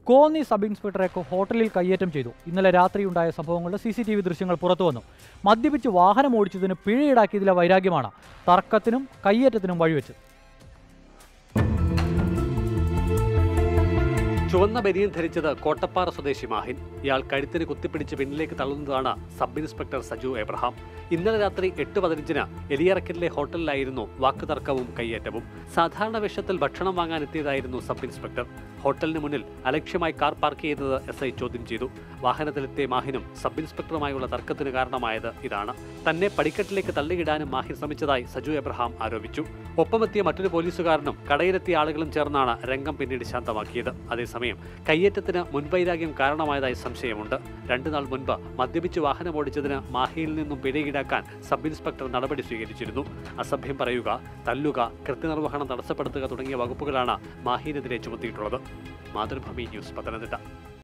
Konni sub ഇൻസ്പെക്ടറെ ഹോട്ടലിൽ കയ്യേറ്റം ചെയ്തു. ഇന്നലെ രാത്രിയുണ്ടായ സംഭവങ്ങളുടെ CCTV ദൃശ്യങ്ങൾ പുറത്തുവന്നു. മദ്യപിച്ച് വാഹനം ഓടിച്ചതിന് പിഴ ഈടാക്കിയതിലെ വൈരാഗ്യമാണ് തർക്കത്തിനും കയ്യേറ്റത്തിനും വഴിവെച്ചത്. ചുവന്ന ബനിയൻ ധരിച്ചത് കോട്ടപ്പാറ സ്വദേശി മാഹിൻ. ഇയാൾ കഴുത്തിന് കുത്തിപ്പിടിച്ച് പിന്നിലേക്ക് തള്ളുന്നതാണ് സബ് ഇൻസ്പെക്ടർ സജു എബ്രഹാം. ഇന്നലെ രാത്രി 8:15 എലിയറക്കലിലെ ഹോട്ടലിലായിരുന്നു വാക്കുതർക്കവും കയ്യേറ്റവും. സാധാരണ വേഷത്തിൽ ഭക്ഷണം വാങ്ങാനെത്തിയതായിരുന്നു സബ് ഇൻസ്പെക്ടർ. ഹോട്ടലിന് മുന്നിൽ അലക്ഷ്യമായി കാർ പാർക്ക് ചെയ്തത് SI ചോദ്യം ചെയ്തു. വാഹനത്തിലെത്തിയ മാഹിനും സബ് ഇൻസ്പെക്ടറുമായുള്ള തർക്കത്തിന് കാരണമായത് ഇതാണ്. തന്നെ പടിക്കെട്ടിലേക്ക് തള്ളിയിടാനും മാഹിൻ ശ്രമിച്ചതായി സജു എബ്രഹാം ആരോപിച്ചു. ഒപ്പമെത്തിയ മറ്റൊരു പോലീസുകാരനും കടയിലെത്തിയ ആളുകളും ചേർന്നാണ് രംഗം പിന്നീട് ശാന്തമാക്കിയത്. അതേസമയം കയ്യേറ്റത്തിന് മുൻവൈരാഗ്യം കാരണമായതായി സംശയമുണ്ട്. 2 നാൾ മുൻപ് മദ്യപിച്ച് വാഹനമോടിച്ചതിന് മാഹിയിൽ നിന്നും പിഴ ഈടാക്കാൻ സബ് ഇൻസ്പെക്ടർ നടപടി സ്വീകരിച്ചിരുന്നു. അസഭ്യം പറയുക, തല്ലുക, കൃത്യനിർവഹണം തടസ്സപ്പെടുത്തുക തുടങ്ങിയ വകുപ്പുകളാണ് മാഹിനെതിരെ ചുമത്തിയിട്ടുള്ളത്. മാതൃഭൂമി ന്യൂസ്, പത്തനംതിട്ട.